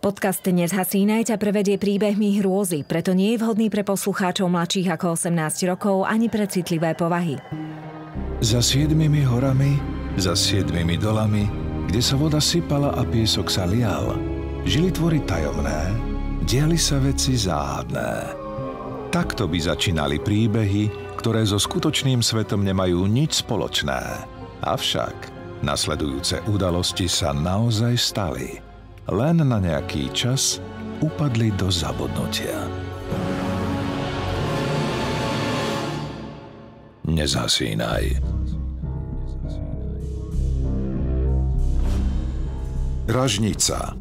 Podcast Nezhasínaj ťa prevedie príbehmi hrôzy, preto nie je vhodný pre poslucháčov mladších ako 18 rokov ani pre citlivé povahy. Za 7 horami, za 7 dolami, kde sa voda sypala a piesok sa lial, žili tvory tajomné, diali sa veci záhadné. Takto by začínali príbehy, ktoré so skutočným svetom nemajú nič spoločné. Avšak nasledujúce udalosti sa naozaj stali. Len na nejaký čas upadli do zabudnutia. Nezhasínaj. Ražnica.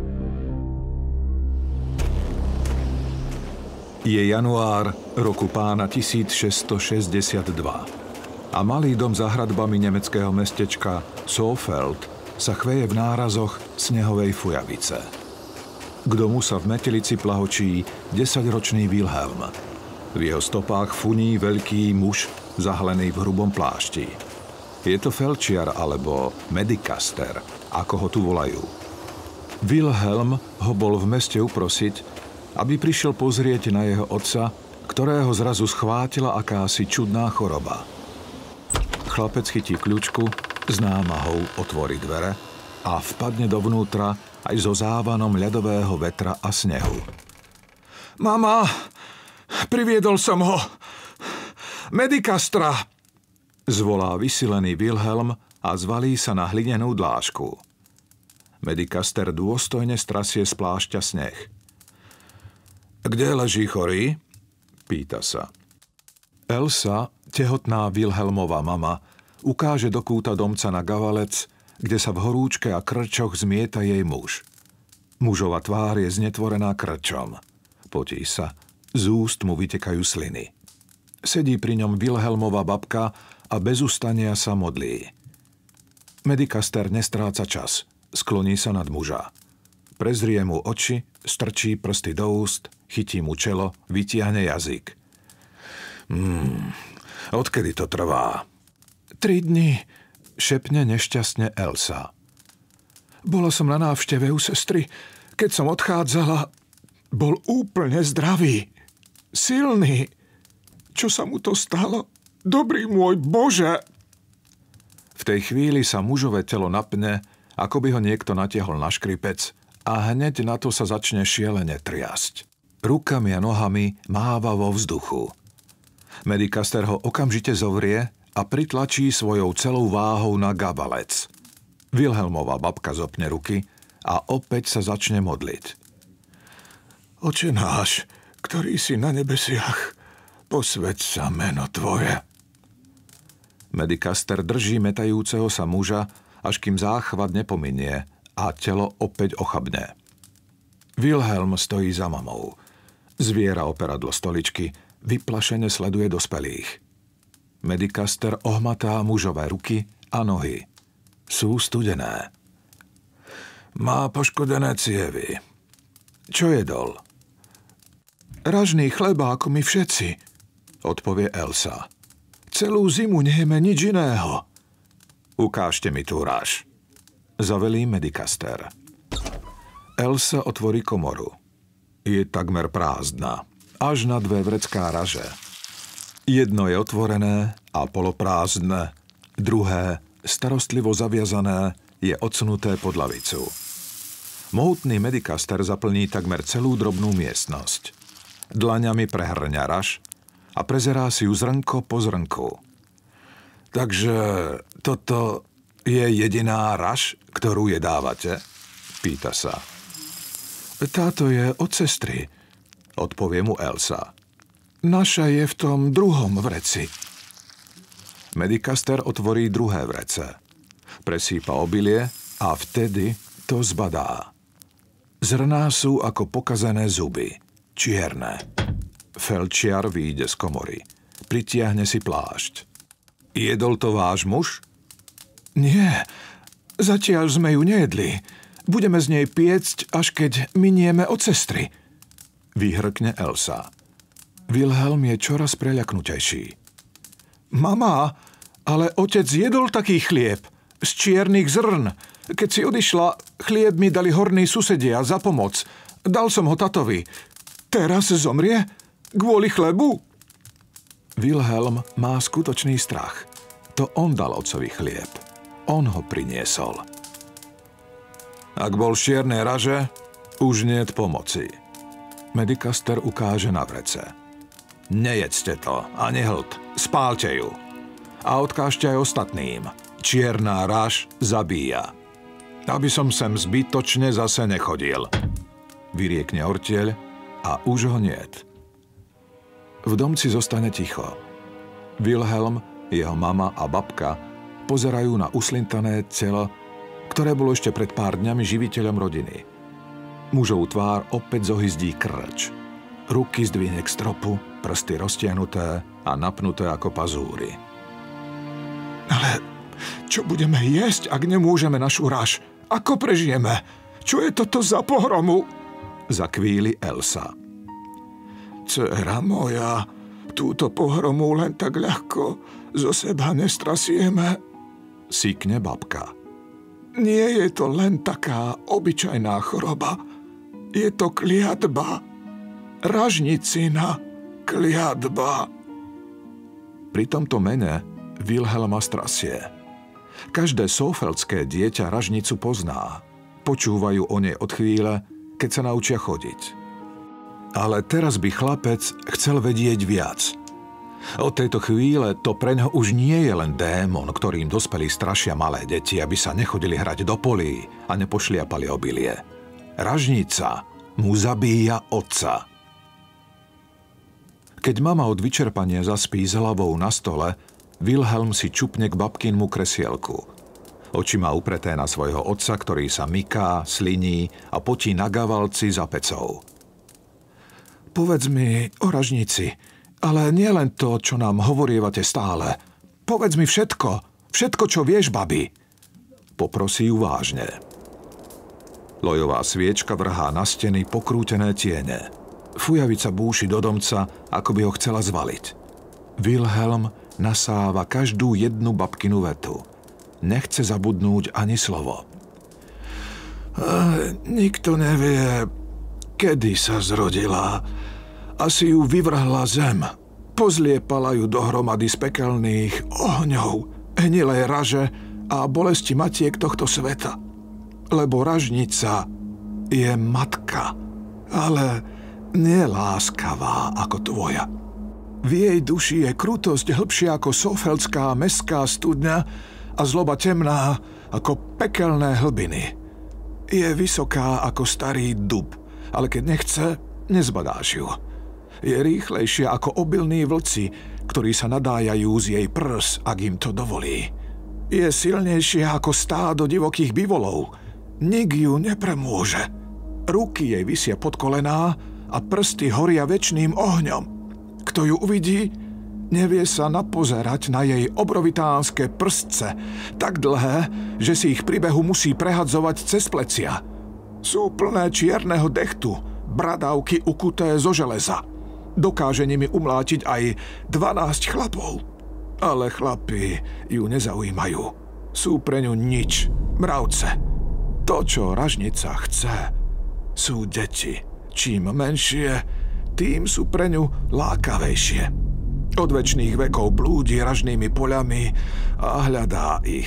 Je január roku pána 1662 a malý dom za hradbami nemeckého mestečka Saalfeld sa chveje v nárazoch snehovej fujavice. K domu sa v metelici plahočí 10-ročný Wilhelm. V jeho stopách funí veľký muž zahalený v hrubom plášti. Je to felčiar alebo medikaster, ako ho tu volajú. Wilhelm ho bol v meste uprosiť, aby prišiel pozrieť na jeho otca, ktorého zrazu schvátila akási čudná choroba. Chlapec chytí kľúčku, s námahou otvorí dvere a vpadne dovnútra aj so závanom ľadového vetra a snehu. Mama, priviedol som ho! Medikastra! Zvolá vysilený Wilhelm a zvalí sa na hlinenú dlášku. Medikaster dôstojne strasie z plášťa sneh. Kde leží chorý? Pýta sa. Elsa, tehotná Wilhelmova mama, ukáže do kúta domca na gavalec, kde sa v horúčke a krčoch zmieta jej muž. Mužova tvár je znetvorená krčom. Potí sa, z úst mu vytekajú sliny. Sedí pri ňom Wilhelmova babka a bez ustania sa modlí. Medikaster nestráca čas, skloní sa nad muža. Prezrie mu oči, strčí prsty do úst, chytí mu čelo, vytiahne jazyk. Odkedy to trvá? 3 dni, šepne nešťastne Elsa. Bola som na návšteve u sestry. Keď som odchádzala, bol úplne zdravý. Silný. Čo sa mu to stalo? Dobrý môj Bože! V tej chvíli sa mužové telo napne, ako by ho niekto natiahol na škripec a hneď na to sa začne šielene triasť. Rukami a nohami máva vo vzduchu. Medikaster ho okamžite zovrie a pritlačí svojou celou váhou na gabalec. Wilhelmova babka zopne ruky a opäť sa začne modliť. Oče náš, ktorý si na nebesiach, posväť sa meno tvoje. Medikaster drží metajúceho sa muža, až kým záchvat nepominie a telo opäť ochabne. Wilhelm stojí za mamou. Zviera operadlo stoličky, vyplašene sleduje dospelých. Medikaster ohmatá mužové ruky a nohy. Sú studené. Má poškodené cievy. Čo jedol? Ražný chleba, ako my všetci, odpovie Elsa. Celú zimu nejeme nič iného. Ukážte mi tú raž, zavelí Medikaster. Elsa otvorí komoru. Je takmer prázdna, až na 2 vrecká raže. Jedno je otvorené a poloprázdne, druhé, starostlivo zaviazané, je odsunuté pod lavicu. Mohutný Medikaster zaplní takmer celú drobnú miestnosť. Dlaňami prehrňa raž a prezerá si ju zrnko po zrnku. Takže toto je jediná raž, ktorú jedávate? Pýta sa. Táto je od sestry, odpovie mu Elsa. Naša je v tom druhom vreci. Medikaster otvorí druhé vrece. Presýpa obilie a vtedy to zbadá. Zrná sú ako pokazené zuby. Čierne. Felčiar vyjde z komory. Pritiahne si plášť. Jedol to váš muž? Nie. Zatiaľ sme ju nejedli. Budeme z nej piecť, až keď minieme od sestry. Vyhrkne Elsa. Wilhelm je čoraz preľaknutejší. Mama, ale otec jedol taký chlieb z čiernych zrn. Keď si odišla, chlieb mi dali horní susedia za pomoc. Dal som ho tatovi. Teraz zomrie? Kvôli chlebu? Wilhelm má skutočný strach. To on dal otcovi chlieb. On ho priniesol. Ak bol z čiernej raže, už niet pomoci. Medikaster ukáže na vrece. Nejedzte to, ani hlt. Spálte ju. A odkážte aj ostatným. Čierna raž zabíja. Aby som sem zbytočne zase nechodil. Vyriekne ortieľ a už ho niet. V domci zostane ticho. Wilhelm, jeho mama a babka pozerajú na uslintané telo, ktoré bolo ešte pred pár dňami živiteľom rodiny. Mužov tvár opäť zohyzdí krč. Ruky zdvihne k stropu, prsty roztiahnuté a napnuté ako pazúry. Ale čo budeme jesť, ak nemôžeme našu raž? Ako prežijeme? Čo je toto za pohromu? Zakvíli Elsa. Dcera moja, túto pohromu len tak ľahko zo seba nestrasieme, sýkne babka. Nie je to len taká obyčajná choroba. Je to kliatba. Ražnicina kliatba. Pri tomto mene Wilhelma strasie. Každé sofeldské dieťa ražnicu pozná. Počúvajú o nej od chvíle, keď sa naučia chodiť. Ale teraz by chlapec chcel vedieť viac. Od tejto chvíle to preňho už nie je len démon, ktorým dospelí strašia malé deti, aby sa nechodili hrať do polí a nepošliapali obilie. Ražnica mu zabíja otca. Keď mama od vyčerpania zaspí s hlavou na stole, Wilhelm si čupne k babkinmu kresielku. Oči má upreté na svojho otca, ktorý sa myká, sliní a potí na gavalci za pecou. Povedz mi o ražnici, ale nie len to, čo nám hovorievate stále. Povedz mi všetko, čo vieš, babi. Poprosí ju vážne. Lojová sviečka vrhá na steny pokrútené tiene. Fujavica búši do domca, ako by ho chcela zvaliť. Wilhelm nasáva každú jednu babkinu vetu. Nechce zabudnúť ani slovo. Nikto nevie, kedy sa zrodila. Asi ju vyvrhla zem. Pozliepala ju dohromady z pekelných ohňov, hnilej raže a bolesti matiek tohto sveta. Lebo ražnica je matka, ale nie láskavá ako tvoja. V jej duši je krutosť hlbšia ako sofeldská mestská studňa a zloba temná ako pekelné hlbiny. Je vysoká ako starý dub, ale keď nechce, nezbadáš ju. Je rýchlejšia ako obilní vlci, ktorí sa nadájajú z jej prs, ak im to dovolí. Je silnejšia ako stádo divokých bivolov. Nik ju nepremôže. Ruky jej visia pod kolená a prsty horia večným ohňom. Kto ju uvidí, nevie sa napozerať na jej obrovitánske prstce, tak dlhé, že si ich pri behu musí prehadzovať cez plecia. Sú plné čierneho dechtu, bradavky ukuté zo železa. Dokáže nimi umlátiť aj 12 chlapov. Ale chlapi ju nezaujímajú. Sú pre ňu nič, mravce. To, čo ražnica chce, sú deti. Čím menšie, tým sú pre ňu lákavejšie. Od večných vekov blúdi ražnými poľami a hľadá ich.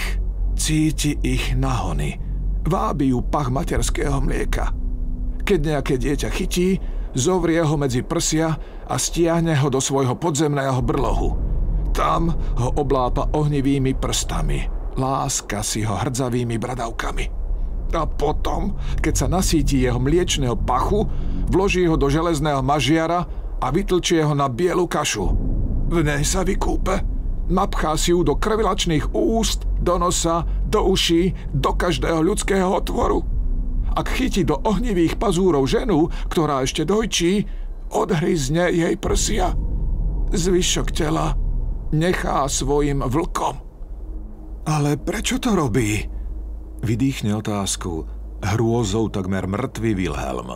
Cíti ich nahony. Vábi ju pach materského mlieka. Keď nejaké dieťa chytí, zovrie ho medzi prsia a stiahne ho do svojho podzemného brlohu. Tam ho oblápa ohnivými prstami. Láska si ho hrdzavými bradavkami. A potom, keď sa nasíti jeho mliečného pachu, vloží ho do železného mažiara a vytlčie ho na bielu kašu. V nej sa vykúpe. Napchá si ju do krvilačných úst, do nosa, do uší, do každého ľudského otvoru. Ak chytí do ohnivých pazúrov ženu, ktorá ešte dojčí, odhryzne jej prsia. Zvyšok tela nechá svojim vlkom. Ale prečo to robí? Vydýchne otázku hrôzou takmer mŕtvý Wilhelm.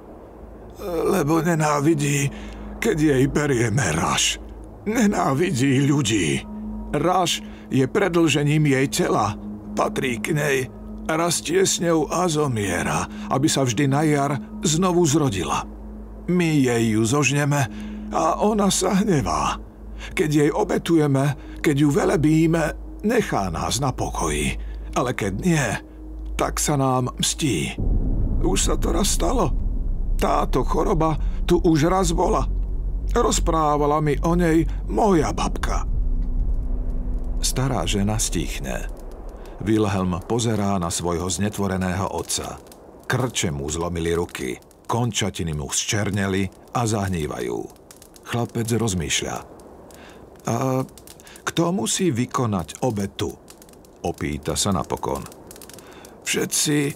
Lebo nenávidí, keď jej berieme raž. Nenávidí ľudí. Raž je predĺžením jej tela. Patrí k nej Rastie s ňou a zomiera, aby sa vždy na jar znovu zrodila. My jej ju zožneme a ona sa hnevá. Keď jej obetujeme, keď ju velebíme, nechá nás na pokoji. Ale keď nie, tak sa nám mstí. Už sa to raz stalo. Táto choroba tu už raz bola. Rozprávala mi o nej moja babka. Stará žena stíchne. Wilhelm pozerá na svojho znetvoreného otca. Krče mu zlomili ruky, končatiny mu zčerneli a zahnívajú. Chlapec rozmýšľa. A kto musí vykonať obetu? Opýta sa napokon. Všetci,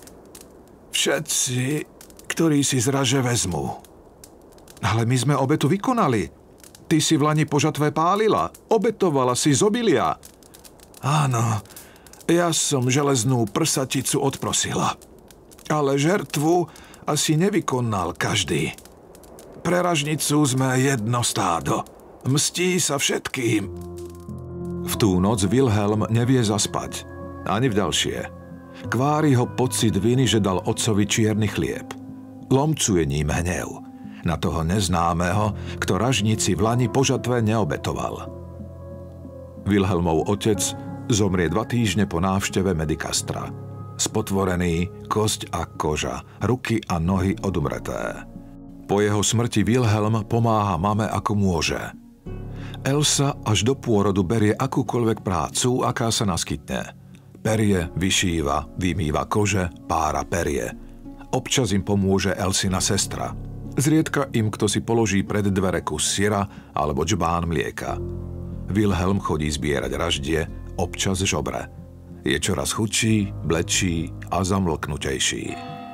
ktorí si z raže vezmú. Ale my sme obetu vykonali. Ty si v lani po žatve pálila, obetovala si z obilia. Áno, ja som železnú prsaticu odprosila. Ale žertvu asi nevykonal každý. Pre ražnicu sme jedno stádo. Mstí sa všetkým. V tú noc Wilhelm nevie zaspať. Ani v ďalšie. Kvári ho pocit viny, že dal otcovi čierny chlieb. Lomcuje ním hnev. Na toho neznámeho, kto ražnici v lani po žatve neobetoval. Wilhelmov otec zomrie 2 týždne po návšteve medikastra. Spotvorený, kosť a koža, ruky a nohy odumreté. Po jeho smrti Wilhelm pomáha mame ako môže. Elsa až do pôrodu berie akúkoľvek prácu, aká sa naskytne. Perie vyšíva, vymýva kože, pára perie. Občas im pomôže Elsina sestra. Zriedka im kto si položí pred dvere kus syra alebo džbán mlieka. Wilhelm chodí zbierať raždie, občas žobre. Je čoraz chudší, blečí a zamlknutejší.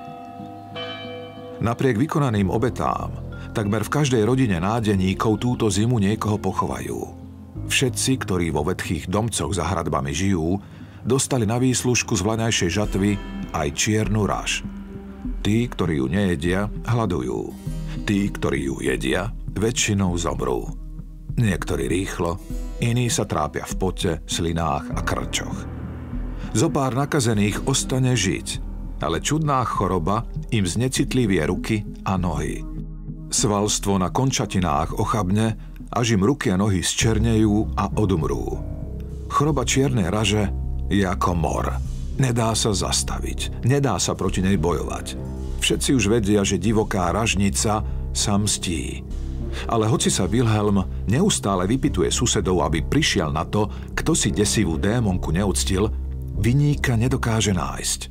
Napriek vykonaným obetám, takmer v každej rodine nádeníkov túto zimu niekoho pochovajú. Všetci, ktorí vo vetchých domcoch za hradbami žijú, dostali na výslužku z vlaňajšej žatvy aj čiernu raž. Tí, ktorí ju nejedia, hľadujú. Tí, ktorí ju jedia, väčšinou zomrú. Niektorí rýchlo, iní sa trápia v pote, slinách a krčoch. Zopár nakazených ostane žiť, ale čudná choroba im znecitlivie ruky a nohy. Svalstvo na končatinách ochabne, až im ruky a nohy zčernejú a odumrú. Choroba čiernej raže je ako mor. Nedá sa zastaviť, nedá sa proti nej bojovať. Všetci už vedia, že divoká ražnica sa mstí. Ale hoci sa Wilhelm neustále vypytuje susedov, aby prišiel na to, kto si desivú démonku neuctil, viníka nedokáže nájsť.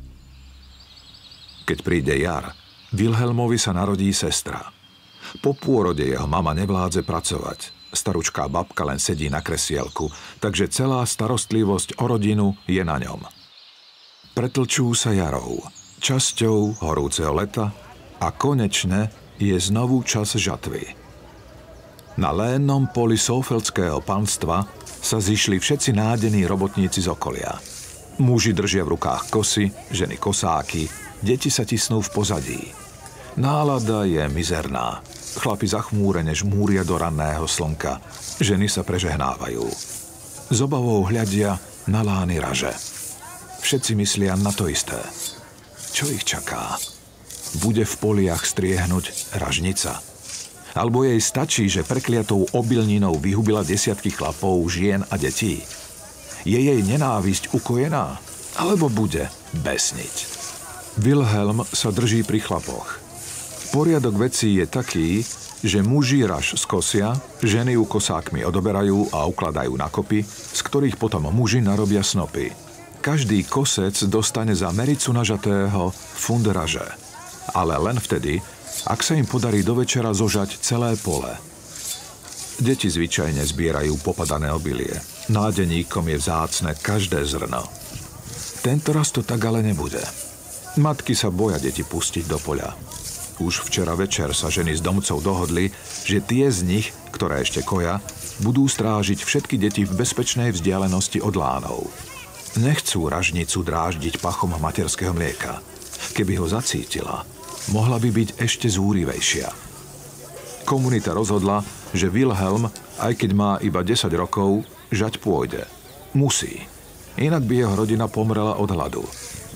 Keď príde jar, Wilhelmovi sa narodí sestra. Po pôrode jeho mama nevládze pracovať. Staručká babka len sedí na kresielku, takže celá starostlivosť o rodinu je na ňom. Pretlčú sa jarou, časťou horúceho leta a konečne je znovu čas žatvy. Na lénnom poli Sofeldského panstva sa zišli všetci nádení robotníci z okolia. Muži držia v rukách kosy, ženy kosáky, deti sa tisnú v pozadí. Nálada je mizerná. Chlapi zachmúrene žmúria do ranného slnka. Ženy sa prežehnávajú. S obavou hľadia na lány raže. Všetci myslia na to isté. Čo ich čaká? Bude v poliach striehnúť ražnica? Alebo jej stačí, že prekliatou obilninou vyhubila desiatky chlapov, žien a detí? Je jej nenávisť ukojená? Alebo bude besniť? Wilhelm sa drží pri chlapoch. Poriadok vecí je taký, že muži raž skosia, ženy ju kosákmi odoberajú a ukladajú na kopy, z ktorých potom muži narobia snopy. Každý kosec dostane za mericu nažatého fund raže. Ale len vtedy, ak sa im podarí do večera zožať celé pole. Deti zvyčajne zbierajú popadané obilie. Nádeníkom je vzácne každé zrno. Tento raz to tak ale nebude. Matky sa boja deti pustiť do poľa. Už včera večer sa ženy z domcov dohodli, že tie z nich, ktoré ešte koja, budú strážiť všetky deti v bezpečnej vzdialenosti od lánov. Nechcú ražnicu dráždiť pachom materského mlieka. Keby ho zacítila, mohla by byť ešte zúrivejšia. Komunita rozhodla, že Wilhelm, aj keď má iba 10 rokov, žať pôjde. Musí. Inak by jeho rodina pomrela od hladu.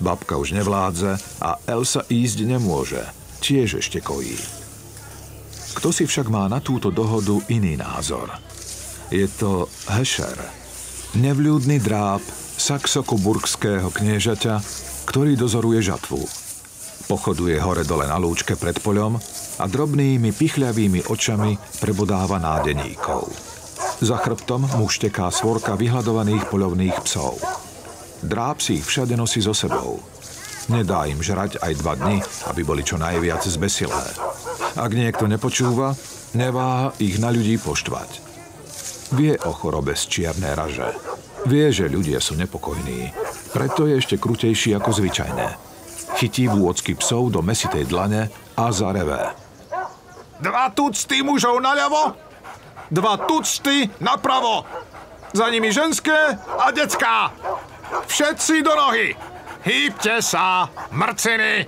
Babka už nevládze a Elsa ísť nemôže. Tiež ešte kojí. Kto si však má na túto dohodu iný názor? Je to Hesher, nevľúdny dráb saxokoburgského kniežaťa, ktorý dozoruje žatvu. Pochoduje hore-dole na lúčke pred poľom a drobnými pichľavými očami prebodáva nádeníkov. Za chrbtom mu šteká svorka vyhľadovaných poľovných psov. Dráb si ich všade nosí so sebou. Nedá im žrať aj 2 dni, aby boli čo najviac zbesilé. Ak niekto nepočúva, neváha ich na ľudí poštvať. Vie o chorobe z čiernej raže. Vie, že ľudia sú nepokojní. Preto je ešte krutejší ako zvyčajné. Chytí vôcky psov do mäsitej dlane a zarevé. 2 tucty mužov naľavo, 2 tucty napravo. Za nimi ženské a decká. Všetci do nohy. Hýbte sa, mrciny.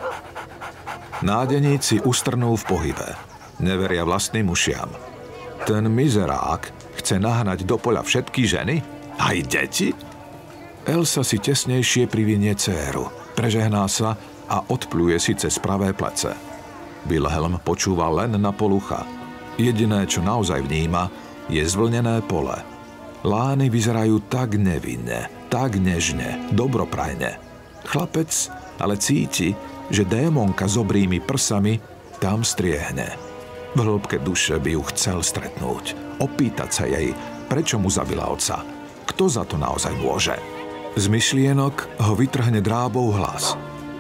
Nádeníci ustrnú v pohybe. Neveria vlastným ušiam. Ten mizerák chce nahnať do poľa všetky ženy? Aj deti? Elsa si tesnejšie privinie dcéru, prežehná sa a odpluje si cez pravé plece. Wilhelm počúva len na polucha. Jediné, čo naozaj vníma, je zvlnené pole. Lány vyzerajú tak nevinne, tak nežne, dobroprajne. Chlapec ale cíti, že démonka s obrými prsami tam striehne. V hĺbke duše by ju chcel stretnúť, opýtať sa jej, prečo mu zabila otca. Kto za to naozaj môže? Z myšlienok ho vytrhne drábov hlas.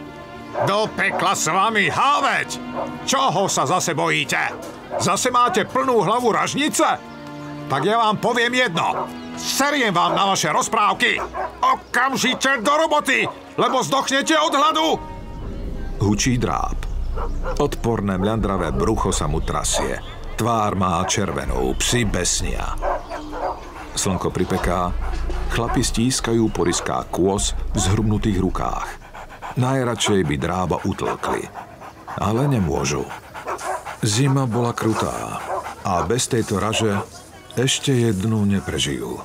Do pekla s vami, háveť! Čoho sa zase bojíte? Zase máte plnú hlavu ražnice? Tak ja vám poviem jedno. Seriem vám na vaše rozprávky. Okamžite do roboty, lebo zdochnete od hladu. Hučí dráb. Odporné mľandravé brucho sa mu trasie. Tvár má červenú, psi besnia. Slnko pripeká, chlapi stískajú poryská kôz v zhrubnutých rukách. Najradšej by drába utlkli, ale nemôžu. Zima bola krutá a bez tejto raže ešte jednu neprežijú.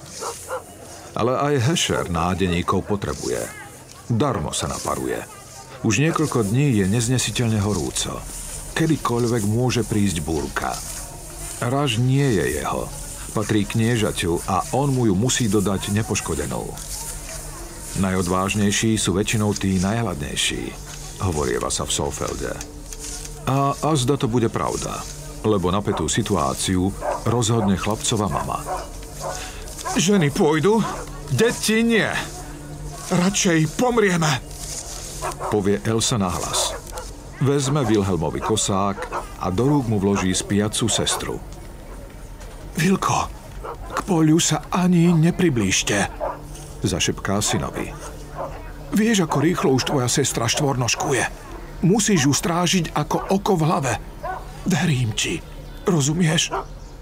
Ale aj Hesher nádeníkov potrebuje. Darmo sa naparuje. Už niekoľko dní je neznesiteľne horúco. Kedykoľvek môže prísť búrka. Raž nie je jeho. Patrí kniežaťu a on mu ju musí dodať nepoškodenú. Najodvážnejší sú väčšinou tí najhladnejší, hovorieva sa v Saalfelde. A azda to bude pravda, lebo napätú situáciu rozhodne chlapcova mama. Ženy pôjdu, deti nie. Radšej pomrieme, povie Elsa nahlas. Vezme Wilhelmovi kosák a do rúk mu vloží spiacu sestru. Vilko, k poľu sa ani nepriblížte, zašepká synovi. Vieš, ako rýchlo už tvoja sestra štvornožkuje. Musíš ju strážiť ako oko v hlave. Verím ti. Rozumieš?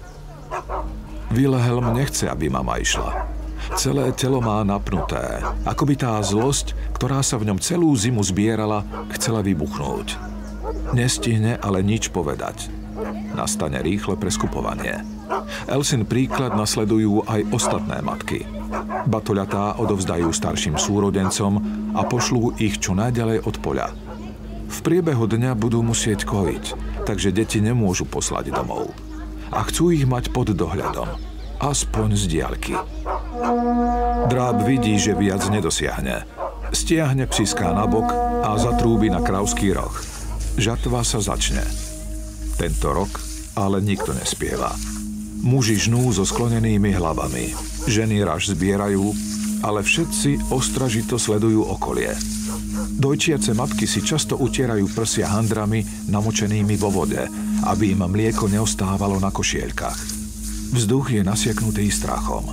Wilhelm nechce, aby mama išla. Celé telo má napnuté, ako by tá zlosť, ktorá sa v ňom celú zimu zbierala, chcela vybuchnúť. Nestihne ale nič povedať. Nastane rýchle preskupovanie. Elsin príklad nasledujú aj ostatné matky. Batoľatá odovzdajú starším súrodencom a pošlú ich čo najďalej od poľa. V priebehu dňa budú musieť kojiť, takže deti nemôžu poslať domov. A chcú ich mať pod dohľadom, aspoň z diaľky. Dráb vidí, že viac nedosiahne. Stiahne psiská nabok a zatrúbi na kravský roh. Žatva sa začne. Tento rok ale nikto nespieva. Muži žnú so sklonenými hlavami. Ženy raž zbierajú, ale všetci ostražito sledujú okolie. Dojčiace matky si často utierajú prsia handrami namočenými vo vode, aby im mlieko neostávalo na košieľkach. Vzduch je nasiaknutý strachom.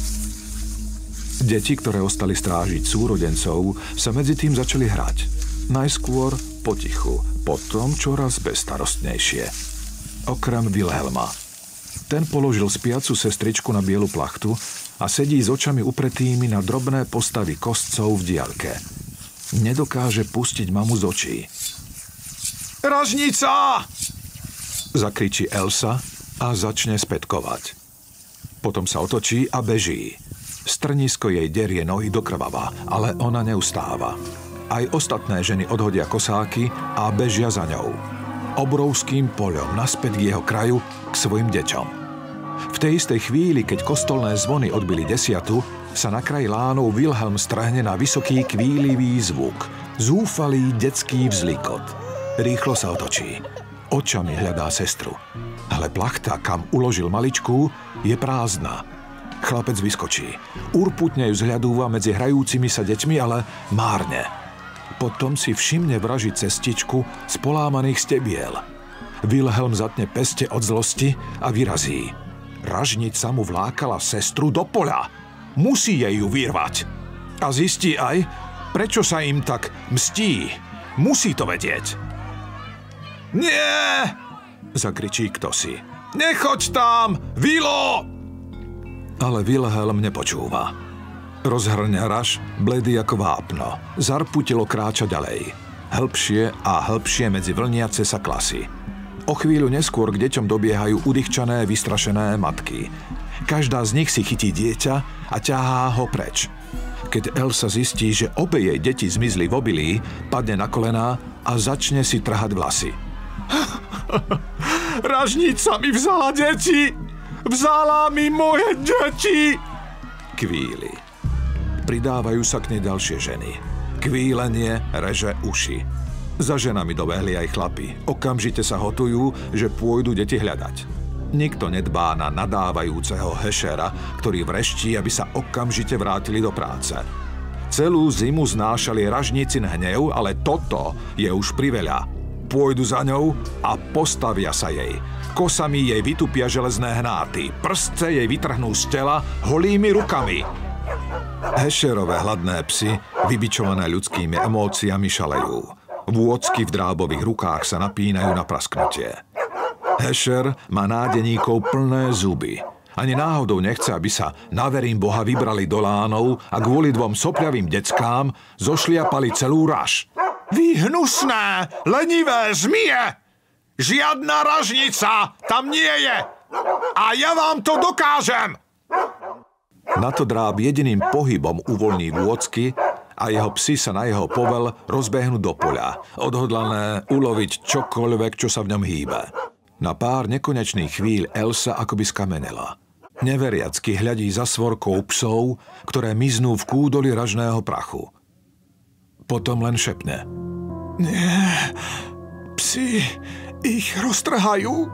Deti, ktoré ostali strážiť súrodencov, sa medzi tým začali hrať. Najskôr potichu, potom čoraz bezstarostnejšie. Okrem Wilhelma. Ten položil spiacu sestričku na bielu plachtu a sedí s očami upretými na drobné postavy kostcov v diaľke. Nedokáže pustiť mamu z očí. Ražnica! Zakričí Elsa a začne spätkovať. Potom sa otočí a beží. Strnisko jej derie nohy do krvava, ale ona neustáva. Aj ostatné ženy odhodia kosáky a bežia za ňou. Obrovským poľom naspäť k jeho kraju, k svojim deťom. V tej istej chvíli, keď kostolné zvony odbili 10, sa na kraji lánov Wilhelm strhne na vysoký kvílivý zvuk. Zúfalý detský vzlikot. Rýchlo sa otočí. Očami hľadá sestru. Ale plachta, kam uložil maličku, je prázdna. Chlapec vyskočí. Urputne ju zhľadúva medzi hrajúcimi sa deťmi, ale márne. Potom si všimne vražiť cestičku z polámaných stebiel. Wilhelm zatne peste od zlosti a vyrazí. Ražnica mu vlákala sestru do poľa. Musí jej ju vyrvať. A zistí aj, prečo sa im tak mstí. Musí to vedieť. Nie! Zakričí kdosi. Nechoď tam, Vilo! Ale Wilhelm nepočúva. Rozhrňa raž, bledý ako vápno. Zarputilo kráča ďalej. Hĺbšie a hĺbšie medzi vlniace sa klasy. O chvíľu neskôr k deťom dobiehajú udýchčané, vystrašené matky. Každá z nich si chytí dieťa a ťahá ho preč. Keď Elsa zistí, že obe jej deti zmizli v obilí, padne na kolená a začne si trhať vlasy. Ražnica mi vzala deti! Vzala mi moje deti! Kvíli. Pridávajú sa k nej ďalšie ženy. Kvílenie reže uši. Za ženami dobehli aj chlapi. Okamžite sa hotujú, že pôjdu deti hľadať. Nikto nedbá na nadávajúceho Heschera, ktorý vreští, aby sa okamžite vrátili do práce. Celú zimu znášali ražnicin hnev, ale toto je už priveľa. Pôjdu za ňou a postavia sa jej. Kosami jej vytupia železné hnáty. Prstce jej vytrhnú z tela holými rukami. Hescherové hladné psy, vybičované ľudskými emóciami, šalejú. Vôcky v drábových rukách sa napínajú na prasknutie. Hescher má nádeníkov plné zuby. Ani náhodou nechce, aby sa na verím Boha vybrali do lánov a kvôli dvom sopľavým deckám zošliapali celú raž. Vy hnusné, lenivé zmije! Žiadna ražnica tam nie je! A ja vám to dokážem! Na to dráb jediným pohybom uvoľní vôcky a jeho psi sa na jeho povel rozbehnú do poľa, odhodlané uloviť čokoľvek, čo sa v ňom hýbe. Na pár nekonečných chvíľ Elsa akoby skamenela. Neveriacky hľadí za svorkou psov, ktoré miznú v kúdoli ražného prachu. Potom len šepne. Nie, psi ich roztrhajú.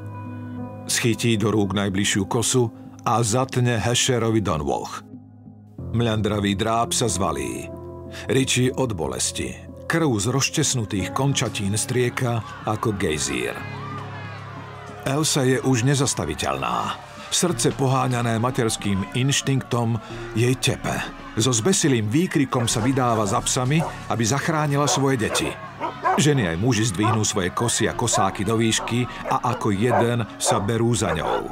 Schytí do rúk najbližšiu kosu a zatne Hescherovi do nôh. Mľandravý dráb sa zvalí. Ričí od bolesti. Krv z rozčesnutých končatín strieka ako gejzír. Elsa je už nezastaviteľná. Srdce poháňané materským inštinktom jej tepe. So zbesilým výkrikom sa vydáva za psami, aby zachránila svoje deti. Ženy aj muži zdvihnú svoje kosy a kosáky do výšky a ako jeden sa berú za ňou.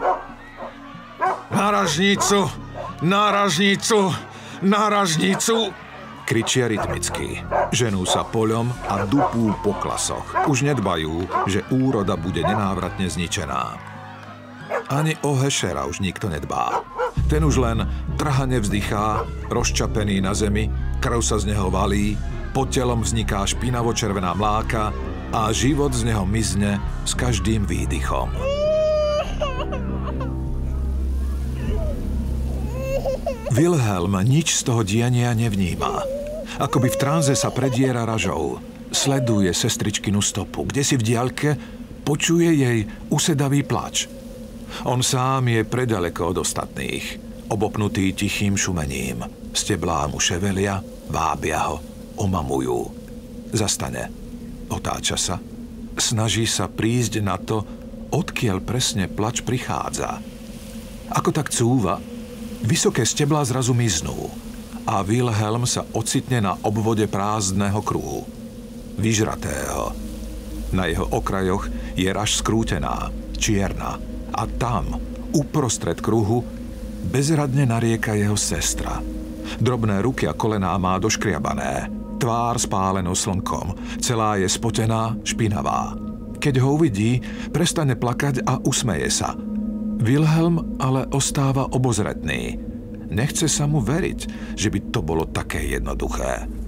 Na ražnicu! Na ražnicu! Na ražnicu! Kričia rytmicky. Ženú sa poľom a dupú po klasoch. Už nedbajú, že úroda bude nenávratne zničená. Ani o Heschera už nikto nedbá. Ten už len trhane vzdychá, rozčapený na zemi, krv sa z neho valí, pod telom vzniká špinavo-červená mláka a život z neho mizne s každým výdychom. Wilhelm nič z toho diania nevníma. Akoby v tranze sa prediera ražou. Sleduje sestričkinu stopu. Kdesi v diaľke počuje jej usedavý plač. On sám je predaleko od ostatných, obopnutý tichým šumením. Steblá mu ševelia, vábia ho, omamujú. Zastane, otáča sa, snaží sa prísť na to, odkiaľ presne plač prichádza. Ako tak cúva, vysoké steblá zrazu miznú a Wilhelm sa ocitne na obvode prázdneho kruhu. Vyžratého. Na jeho okrajoch je raž skrútená, čierna. A tam, uprostred kruhu, bezradne narieka jeho sestra. Drobné ruky a kolená má doškriabané, tvár spálenou slnkom, celá je spotená, špinavá. Keď ho uvidí, prestane plakať a usmeje sa. Wilhelm ale ostáva obozretný. Nechce sa mu veriť, že by to bolo také jednoduché.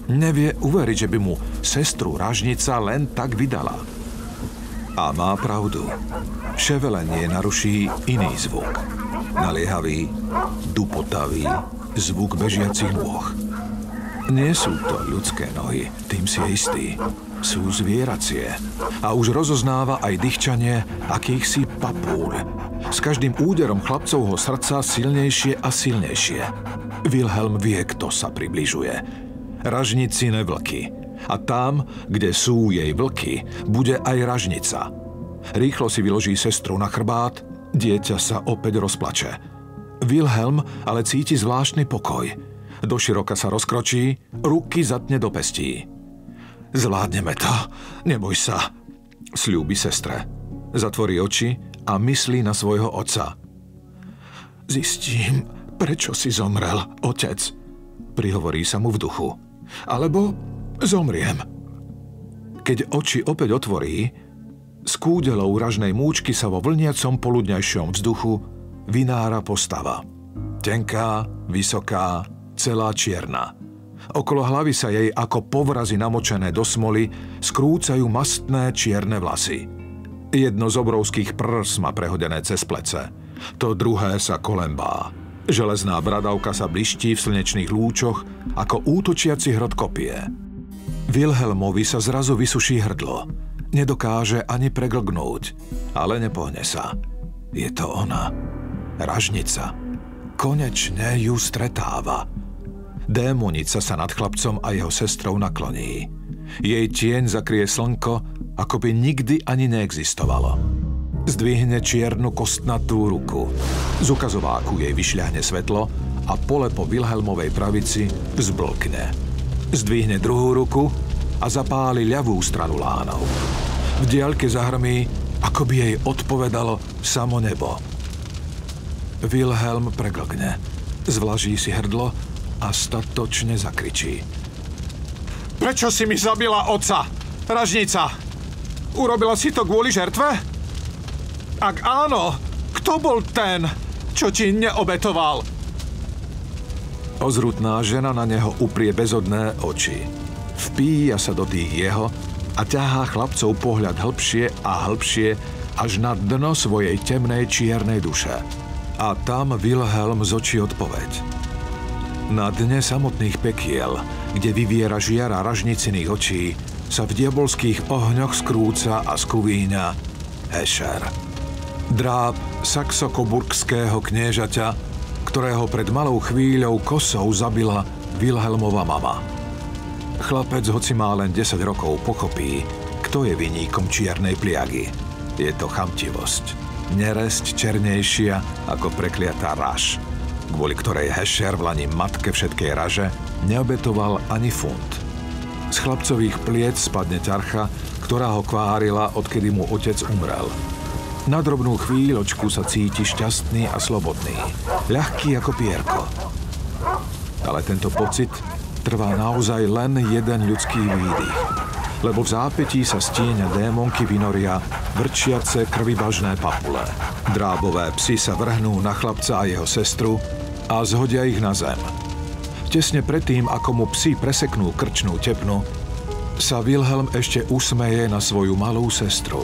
Nevie uveriť, že by mu sestru Ražnica len tak vydala. A má pravdu. Ševelenie naruší iný zvuk. Naliehavý, dupotavý zvuk bežiacich nôh. Nie sú to ľudské nohy, tým si je istý. Sú zvieracie. A už rozoznáva aj dýchčanie akýchsi papúľ. S každým úderom chlapcovho srdca silnejšie a silnejšie. Wilhelm vie, kto sa približuje. Ražnicine vlky. A tam, kde sú jej vlky, bude aj Ražnica. Rýchlo si vyloží sestru na chrbát, dieťa sa opäť rozplače. Wilhelm ale cíti zvláštny pokoj. Doširoka sa rozkročí, ruky zatne do pestí. Zvládneme to, neboj sa, sľúbi sestre. Zatvorí oči a myslí na svojho otca. Zistím, prečo si zomrel, otec, prihovorí sa mu v duchu. Alebo zomriem. Keď oči opäť otvorí, z kúdelov ražnej múčky sa vo vlniacom poludňajšom vzduchu vynára postava. Tenká, vysoká, celá čierna. Okolo hlavy sa jej ako povrazy namočené do smoly skrúcajú mastné čierne vlasy. Jedno z obrovských prs má prehodené cez plece. To druhé sa kolembá. Železná bradavka sa bliští v slnečných lúčoch ako útočiaci hrot kopie. Wilhelmovi sa zrazu vysuší hrdlo. Nedokáže ani preglgnúť, ale nepohne sa. Je to ona, Ražnica. Konečne ju stretáva. Démonica sa nad chlapcom a jeho sestrou nakloní. Jej tieň zakrie slnko, ako by nikdy ani neexistovalo. Zdvihne čiernu kostnatú ruku. Z ukazováku jej vyšľahne svetlo a pole po Wilhelmovej pravici vzblkne. Zdvihne druhú ruku a zapáli ľavú stranu lánov. V diaľke zahrmí, ako by jej odpovedalo samo nebo. Wilhelm preglkne, zvlaží si hrdlo a statočne zakričí. Prečo si mi zabila otca, Ražnica? Urobila si to kvôli žertve? Ak áno, kto bol ten, čo ti neobetoval? Ozrutná žena na neho uprie bezodné oči. Vpíja sa do tých jeho a ťahá chlapcov pohľad hlbšie a hlbšie až na dno svojej temnej čiernej duše. A tam Wilhelm z očí odpoveď. Na dne samotných pekiel, kde vyviera žiara Ražniciných očí, sa v diabolských ohňoch skrúca a skuvíňa Hešer. Dráp saxokoburgského kniežaťa, ktorého pred malou chvíľou kosou zabila Wilhelmova mama. Chlapec, hoci má len 10 rokov, pochopí, kto je viníkom čiernej pliagy. Je to chamtivosť. Neresť černejšia ako prekliatá raž, kvôli ktorej Hešer v lani matke všetkej raže neobetoval ani funt. Z chlapcových pliec spadne ťarcha, ktorá ho kvárila, odkedy mu otec umrel. Na drobnú chvíľočku sa cíti šťastný a slobodný, ľahký ako pierko. Ale tento pocit trvá naozaj len jeden ľudský výdych, lebo v zápätí sa z tieňa démonky vynoria vrčiace krvibažné papule. Drábové psi sa vrhnú na chlapca a jeho sestru a zhodia ich na zem. Tesne predtým, ako mu psi preseknú krčnú tepnu, sa Wilhelm ešte usmeje na svoju malú sestru.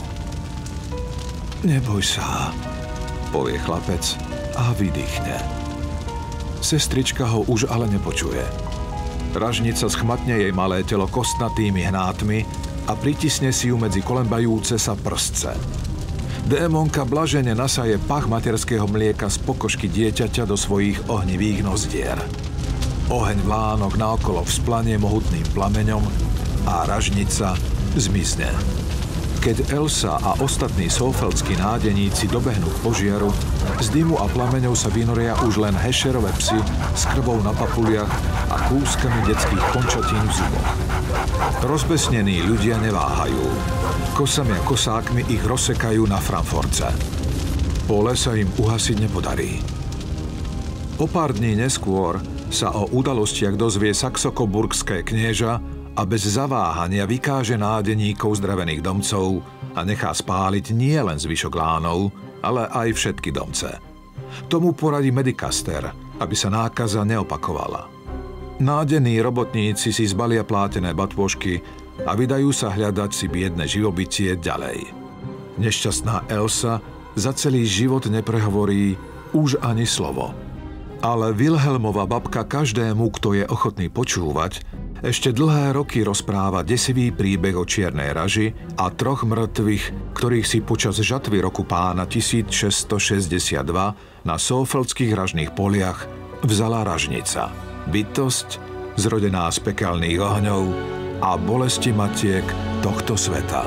Neboj sa, povie chlapec a vydýchne. Sestrička ho už ale nepočuje. Ražnica schmatne jej malé telo kostnatými hnátmi a pritisne si ju medzi kolembajúce sa prstce. Démonka blažene nasaje pach materského mlieka z pokožky dieťaťa do svojich ohnivých nozdier. Oheň vlánok naokolo vzplanie mohutným plameňom a Ražnica zmizne. Keď Elsa a ostatní sofeldskí nádeníci dobehnú k požiaru, z dymu a plameňov sa vynoria už len Hešerové psy s krvou na papuliach a kúskami detských končatín v zuboch. Rozbesnení ľudia neváhajú. Kosami a kosákmi ich rozsekajú na Frankforce. Pole sa im uhasiť nepodarí. O pár dní neskôr sa o udalostiach dozvie saxokoburgské knieža a bez zaváhania vykáže nádeníkov z drevených domcov a nechá spáliť nie len zvyšok lánov, ale aj všetky domce. Tomu poradí Medikaster, aby sa nákaza neopakovala. Nádení robotníci si zbalia plátené batôžky a vydajú sa hľadať si biedne živobytie ďalej. Nešťastná Elsa za celý život neprehovorí už ani slovo. Ale Wilhelmova babka každému, kto je ochotný počúvať, ešte dlhé roky rozpráva desivý príbeh o čiernej raži a 3 mŕtvych, ktorých si počas žatvy roku pána 1662 na Saalfeldských ražných poliach vzala ražnica. Bytosť, zrodená z pekelných ohňov a bolesti matiek tohto sveta.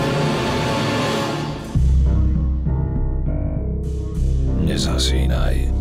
Nezasínaj.